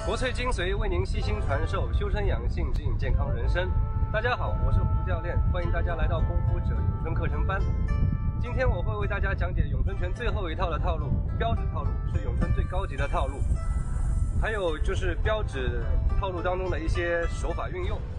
国粹精髓为您悉心传授，修身养性，指引健康人生。大家好，我是胡教练，欢迎大家来到功夫者咏春课程班。今天我会为大家讲解咏春拳最后一套的套路，标指套路是咏春最高级的套路，还有就是标指套路当中的一些手法运用。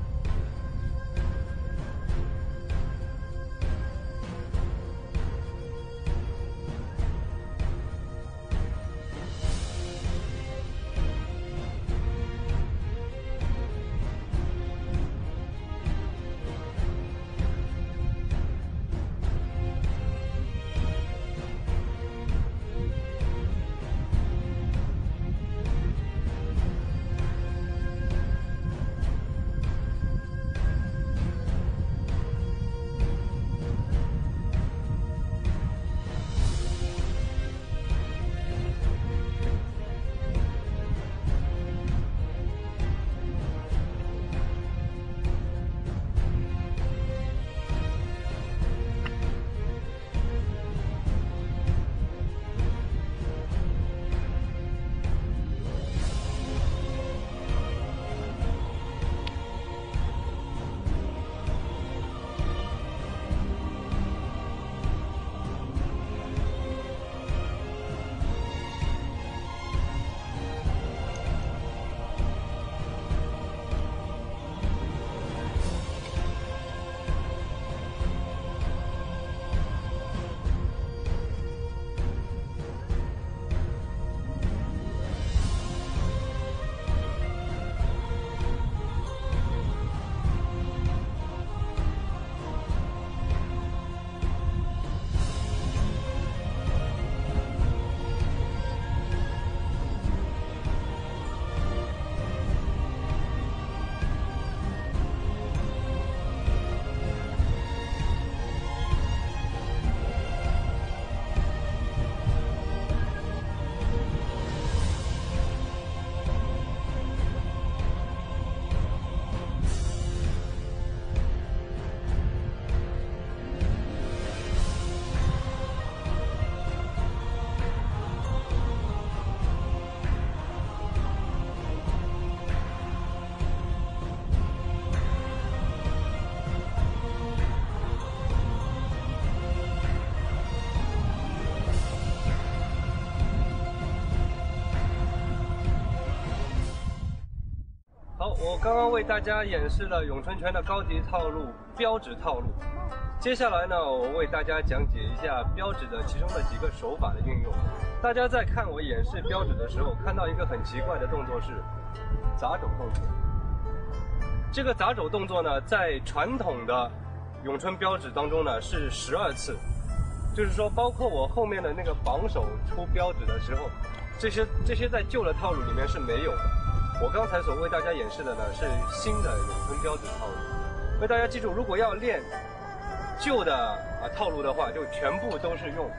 好，我刚刚为大家演示了咏春拳的高级套路标指套路。接下来呢，我为大家讲解一下标指的其中的几个手法的运用。大家在看我演示标指的时候，看到一个很奇怪的动作是砸肘动作。这个砸肘动作呢，在传统的咏春标指当中呢是12次，就是说包括我后面的那个绑手出标指的时候，这些在旧的套路里面是没有的。我刚才所为大家演示的呢是新的咏春标指套路，所以大家记住，如果要练旧的套路的话，就全部都是用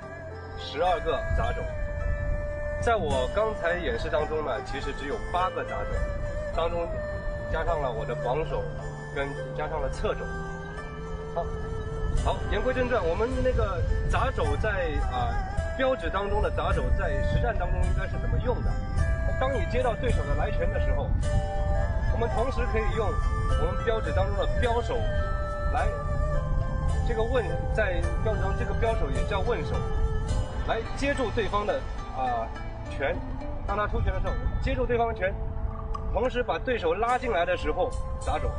12个砸肘。在我刚才演示当中呢，其实只有8个砸肘，当中加上了我的绑手，跟加上了侧肘。好，言归正传，我们那个砸肘在标指当中的砸肘，在实战当中应该是怎么用的？当你接到对手的来拳的时候，我们同时可以用我们标指当中的标手来这个在标指中这个标手也叫问手，来接住对方的拳。当他出拳的时候，接住对方的拳，同时把对手拉进来的时候砸肘，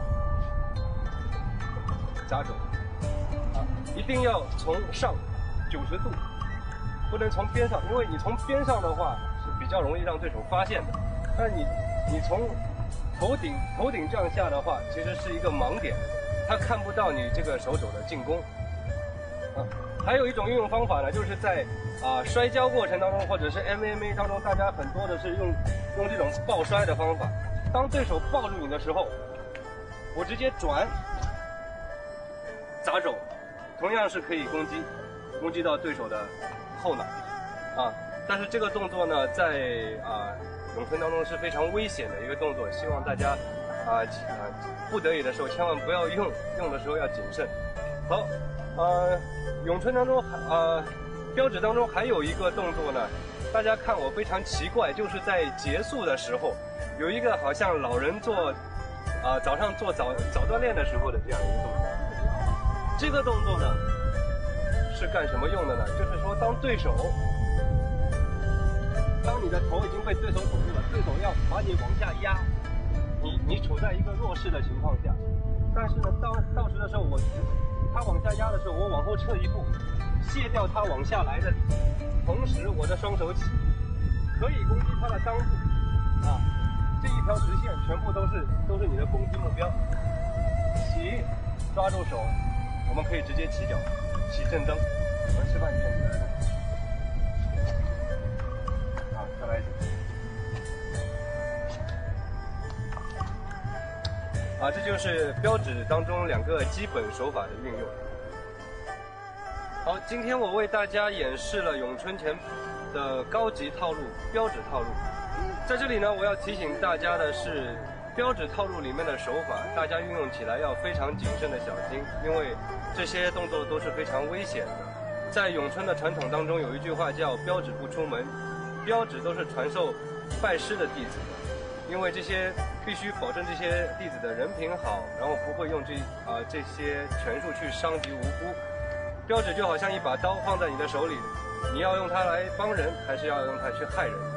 一定要从上90度，不能从边上，因为你从边上的话是比较容易让对手发现的。但是你从头顶这样下的话，其实是一个盲点，他看不到你这个手肘的进攻。还有一种运用方法呢，就是在摔跤过程当中，或者是 MMA 当中，大家很多的是用这种抱摔的方法。当对手抱住你的时候，我直接转砸肘，同样是可以攻击到对手的后脑但是这个动作呢，在咏春当中是非常危险的一个动作，希望大家不得已的时候千万不要用的时候要谨慎。好，咏春当中标指当中还有一个动作呢， 大家看我非常奇怪，就是在结束的时候，有一个好像老人做，早上做早锻炼的时候的这样一个动作。这个动作呢，是干什么用的呢？就是说，当你的头已经被对手捅住了，对手要把你往下压，你处在一个弱势的情况下，但是呢，到时的时候他往下压的时候，我往后撤一步，卸掉他往下来的力，同时我的双手起，可以攻击他的裆部，这一条直线全部都是你的攻击目标。起，抓住手，我们可以直接起脚，起正蹬。我们示范一下你的动作。再来一次。这就是标指当中2个基本手法的运用。好，今天我为大家演示了咏春拳的高级套路标指套路。在这里呢，我要提醒大家的是，标指套路里面的手法，大家运用起来要非常谨慎的小心，因为这些动作都是非常危险的。在咏春的传统当中，有一句话叫“标指不出门”，标指都是传授拜师的弟子的，因为这些必须保证这些弟子的人品好，然后不会用这些拳术去伤及无辜。标指就好像一把刀放在你的手里，你要用它来帮人，还是要用它去害人？